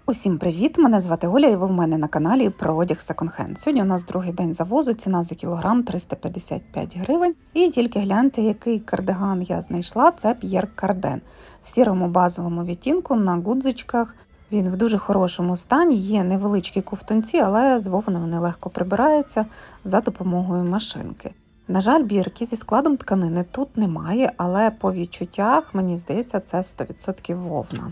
Усім привіт! Мене звати Оля і ви в мене на каналі про одяг секонд-хенд. Сьогодні у нас другий день завозу, ціна за кілограм 355 гривень. І тільки гляньте, який кардиган я знайшла, це П'єр Карден. В сірому базовому відтінку на гудзичках. Він в дуже хорошому стані, є невеличкі ковтунці, але з вовни вони легко прибираються за допомогою машинки. На жаль, бірки зі складом тканини тут немає, але по відчуттях, мені здається, це 100% вовна.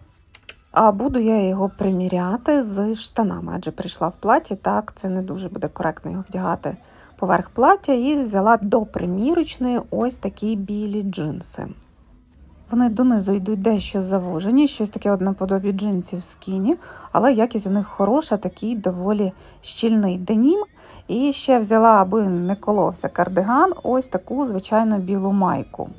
А буду я його приміряти з штанами, адже прийшла в платі, так, це не дуже буде коректно його вдягати поверх плаття, і взяла до примірочної ось такі білі джинси. Вони донизу йдуть дещо завужені, щось таке наподобі джинсів скіні, але якість у них хороша, такий доволі щільний денім. І ще взяла, аби не коловся кардиган, ось таку звичайну білу майку.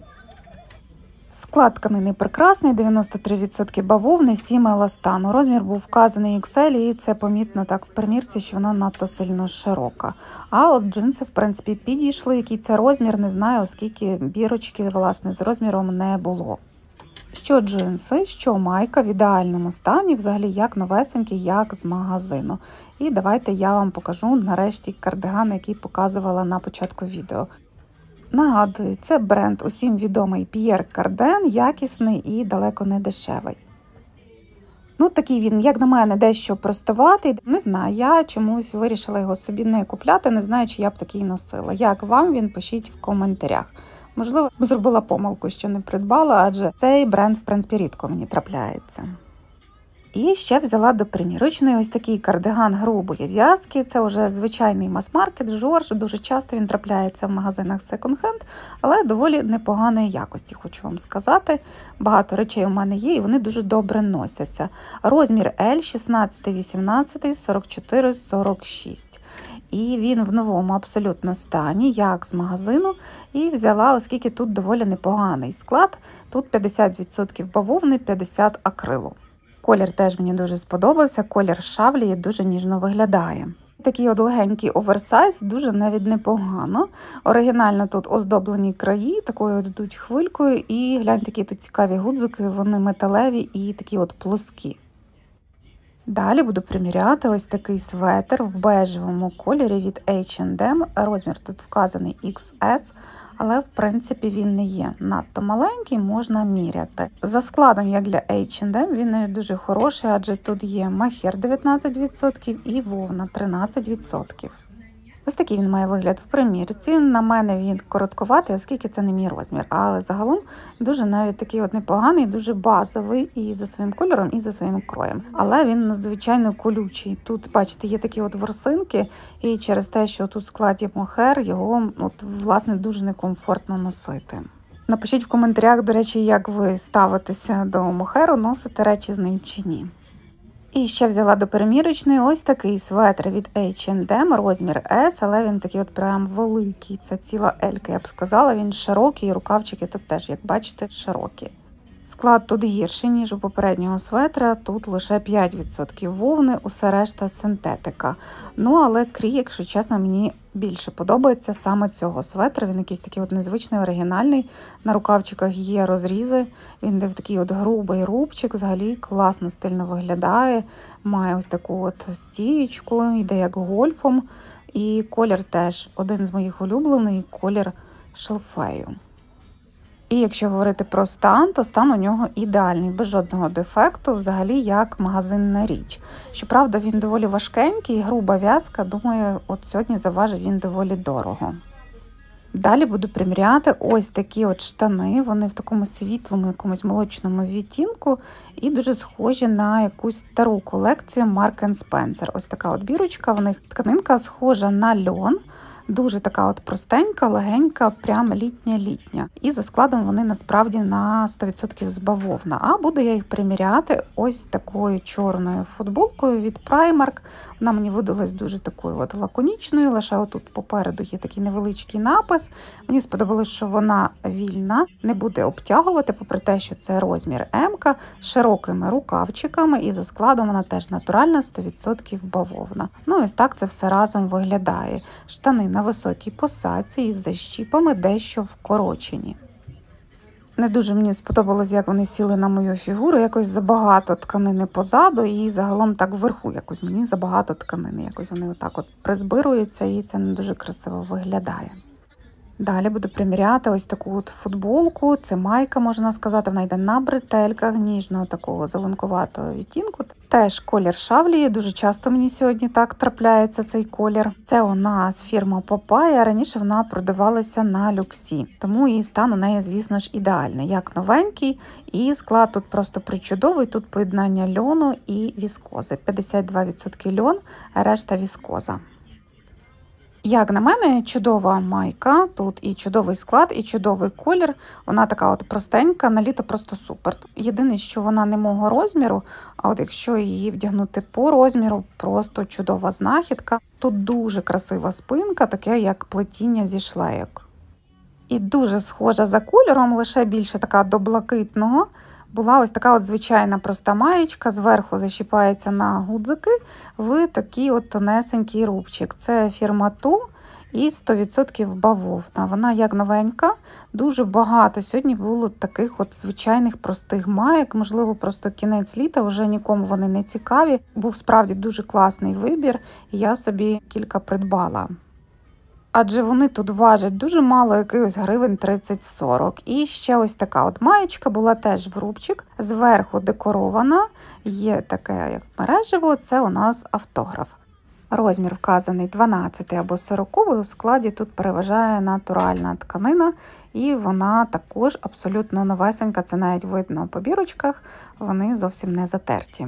Склад тканини прекрасний, 93% бавовни, 7 еластану. Розмір був вказаний XL, і це помітно так в примірці, що вона надто сильно широка. А от джинси, в принципі, підійшли. Який це розмір, не знаю, оскільки бірочки, власне, з розміром не було. Що джинси, що майка в ідеальному стані, взагалі як новесенькі, як з магазину. І давайте я вам покажу нарешті кардиган, який показувала на початку відео. Нагадую, це бренд усім відомий П'єр Карден, якісний і далеко не дешевий. Такий він, як на мене, дещо простоватий. Не знаю, я чомусь вирішила його собі не купляти, не знаю, чи я б такий носила. Як вам він, пишіть в коментарях. Можливо, зробила помилку, що не придбала, адже цей бренд, в принципі, рідко мені трапляється. І ще взяла до примірочної ось такий кардиган грубої в'язки. Це вже звичайний мас-маркет, Жорж. Дуже часто він трапляється в магазинах секонд-хенд, але доволі непоганої якості, хочу вам сказати. Багато речей у мене є, і вони дуже добре носяться. Розмір L, 16, 18, 44, 46. І він в новому абсолютно стані, як з магазину. І взяла, оскільки тут доволі непоганий склад. Тут 50% бавовни, 50% акрилу. Колір теж мені дуже сподобався, колір шавлії дуже ніжно виглядає. Такий от легенький оверсайз, дуже навіть непогано. Оригінально тут оздоблені краї, такою от йдуть хвилькою, і гляньте, такі тут цікаві гудзики, вони металеві і такі от плоскі. Далі буду приміряти ось такий светр в бежевому кольорі від H&M, розмір тут вказаний XS. Але, в принципі, він не є надто маленький, можна міряти. За складом, як для H&M, він навіть дуже хороший, адже тут є махер 19% і вовна 13%. Ось такий він має вигляд в примірці. На мене він коротковатий, оскільки це не мій розмір. Але загалом дуже навіть такий от непоганий, дуже базовий і за своїм кольором, і за своїм кроєм. Але він надзвичайно колючий. Тут, бачите, є такі от ворсинки, і через те, що тут в складі мохер, його, власне, дуже некомфортно носити. Напишіть в коментарях, до речі, як ви ставитеся до мохеру, носите речі з ним чи ні. І ще взяла до примірочної ось такий светр від H&M, розмір S, але він такий от прям великий, це ціла L-ка, я б сказала, він широкий, рукавчики тут теж, як бачите, широкі. Склад тут гірший, ніж у попереднього светра, тут лише 5% вовни, усе решта синтетика. Але крій, якщо чесно, мені більше подобається саме цього светра, він якийсь такий от незвичний, оригінальний, на рукавчиках є розрізи, він де в такий от грубий рубчик, взагалі класно, стильно виглядає, має ось таку от стієчку, йде як гольфом, і колір теж один з моїх улюблених, колір шалфею. І якщо говорити про стан, то стан у нього ідеальний, без жодного дефекту, взагалі як магазинна річ. Щоправда, він доволі важкенький, груба в'язка, думаю, от сьогодні заважить він доволі дорого. Далі буду приміряти ось такі от штани, вони в такому світлому, якомусь молочному відтінку і дуже схожі на якусь стару колекцію Marks & Spencer. Ось така от бірочка, в них тканинка схожа на льон. Дуже така от простенька, легенька, прям літня-літня. І за складом вони насправді на 100% з бавовна. А буду я їх приміряти ось такою чорною футболкою від Primark. Вона мені видалась дуже такою от лаконічною, лише отут попереду є такий невеличкий напис. Мені сподобалось, що вона вільна, не буде обтягувати, попри те, що це розмір М-ка, з широкими рукавчиками, і за складом вона теж натуральна, 100% бавовна. Ось так це все разом виглядає. Штани на високій посадці із защіпами, дещо вкорочені. Не дуже мені сподобалось, як вони сіли на мою фігуру, якось забагато тканини позаду і загалом так вверху якось мені забагато тканини. Якось вони отак от призбируються і це не дуже красиво виглядає. Далі буду приміряти ось таку от футболку. Це майка, можна сказати, вона йде на бретельках ніжного такого зеленкуватого відтінку. Теж колір шавлії, дуже часто мені сьогодні так трапляється цей колір. Це у нас фірма Papaya, раніше вона продавалася на люксі, тому і стан у неї, звісно ж, ідеальний, як новенький. І склад тут просто причудовий, тут поєднання льону і віскози. 52% льон, решта віскоза. Як на мене, чудова майка, тут і чудовий склад, і чудовий колір. Вона така от простенька, на літо просто супер. Єдине, що вона не мого розміру, а от якщо її вдягнути по розміру, просто чудова знахідка. Тут дуже красива спинка, таке як плетіння зі шлейок. І дуже схожа за кольором, лише більше така до блакитного. Була ось така от звичайна проста маєчка, зверху защіпається на гудзики в такий от тонесенький рубчик. Це фірма Ту і 100% бавовна. Вона як новенька, дуже багато сьогодні було таких от звичайних простих маєк. Можливо, просто кінець літа, вже нікому вони не цікаві. Був справді дуже класний вибір, і я собі кілька придбала. Адже вони тут важать дуже мало, якихось гривень 30-40. І ще ось така от маєчка була теж в рубчик, зверху декорована, є таке як мережево, це у нас автограф. Розмір вказаний 12 або 40, у складі тут переважає натуральна тканина, і вона також абсолютно новесенька, це навіть видно по бірочках, вони зовсім не затерті.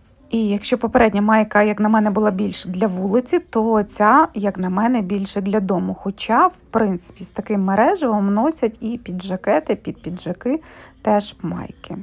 І якщо попередня майка, як на мене, була більше для вулиці, то ця, як на мене, більше для дому. Хоча, в принципі, з таким мережевом носять і під жакети, під піджаки теж майки.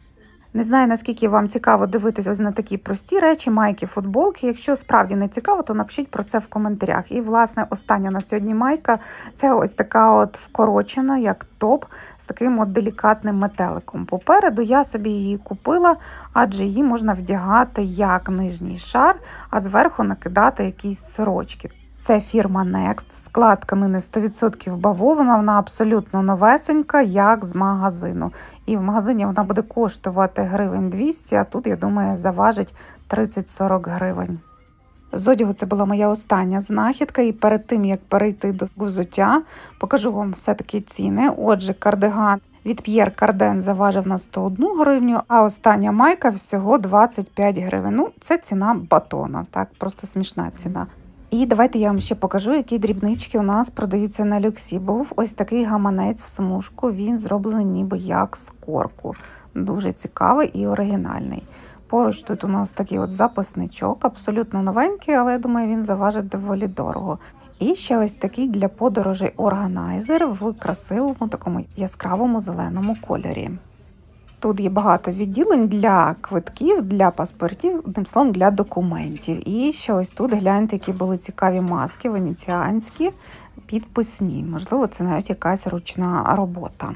Не знаю, наскільки вам цікаво дивитись ось на такі прості речі, майки, футболки. Якщо справді не цікаво, то напишіть про це в коментарях. І, власне, остання на сьогодні майка – це ось така от вкорочена, як топ, з таким от делікатним метеликом. Попереду я собі її купила, адже її можна вдягати як нижній шар, а зверху накидати якісь сорочки. Це фірма Next, склад тканини 100% бавовна, вона абсолютно новесенька, як з магазину. І в магазині вона буде коштувати гривень 200, а тут, я думаю, заважить 30-40 гривень. З одягу це була моя остання знахідка, і перед тим, як перейти до взуття, покажу вам все-таки ціни. Отже, кардиган від П'єр Карден заважив на 101 гривню, а остання майка всього 25 гривень. Ну, це ціна батона, так, просто смішна ціна. І давайте я вам ще покажу, які дрібнички у нас продаються на люксі. Був ось такий гаманець в смужку, він зроблений ніби як з корку. Дуже цікавий і оригінальний. Поруч тут у нас такий от записничок, абсолютно новенький, але я думаю, він заважить доволі дорого. І ще ось такий для подорожей органайзер в красивому такому яскравому зеленому кольорі. Тут є багато відділень для квитків, для паспортів, одним словом, для документів. І ще ось тут, гляньте, які були цікаві маски, венеціанські, підписні. Можливо, це навіть якась ручна робота.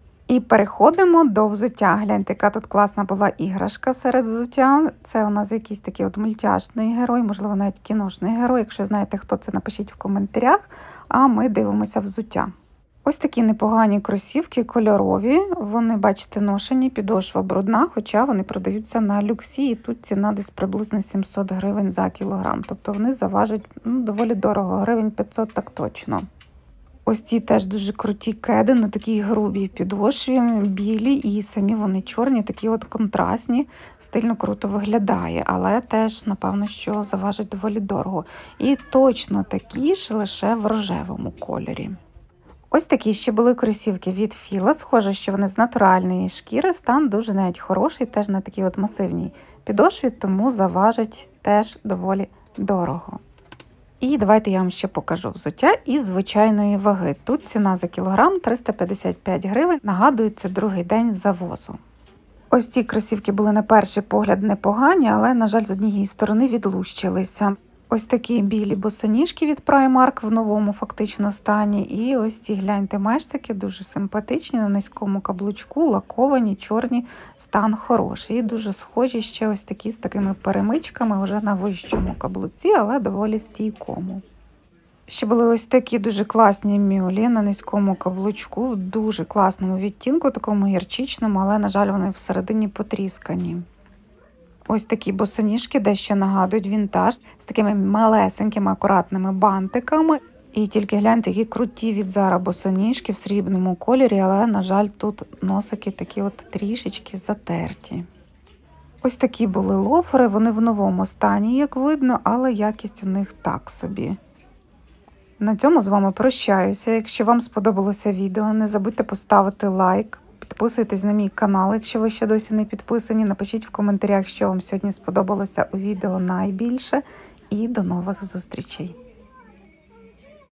І переходимо до взуття. Гляньте, яка тут класна була іграшка серед взуття. Це у нас якийсь такий от мультяшний герой, можливо, навіть кіношний герой. Якщо знаєте, хто це, напишіть в коментарях, а ми дивимося взуття. Ось такі непогані кросівки, кольорові, вони, бачите, ношені, підошва брудна, хоча вони продаються на люксі, і тут ціна десь приблизно 700 гривень за кілограм, тобто вони заважать доволі дорого, гривень 500 так точно. Ось ці теж дуже круті кеди на такій грубій підошві, білі і самі вони чорні, такі от контрастні, стильно круто виглядає, але теж, напевно, що заважать доволі дорого. І точно такі ж, лише в рожевому кольорі. Ось такі ще були кросівки від Філа, схоже, що вони з натуральної шкіри, стан дуже навіть хороший, теж на такій от масивній підошві, тому заважить теж доволі дорого. І давайте я вам ще покажу взуття із звичайної ваги. Тут ціна за кілограм 355 гривень, нагадую, це другий день завозу. Ось ці кросівки були на перший погляд непогані, але, на жаль, з однієї сторони відлущилися. Ось такі білі босоніжки від Primark в новому фактично стані. І ось ці, гляньте, мештики дуже симпатичні, на низькому каблучку, лаковані, чорні, стан хороший. І дуже схожі ще ось такі з такими перемичками вже на вищому каблуці, але доволі стійкому. Ще були ось такі дуже класні мюлі на низькому каблучку, в дуже класному відтінку, такому гірчичному, але, на жаль, вони всередині потріскані. Ось такі босоніжки дещо нагадують вінтаж, з такими малесенькими акуратними бантиками. І тільки гляньте, які круті від Zara босоніжки в срібному кольорі, але, на жаль, тут носики такі от трішечки затерті. Ось такі були лофери, вони в новому стані, як видно, але якість у них так собі. На цьому з вами прощаюся. Якщо вам сподобалося відео, не забудьте поставити лайк, підписуйтесь на мій канал, якщо ви ще досі не підписані. Напишіть в коментарях, що вам сьогодні сподобалося у відео найбільше. І до нових зустрічей!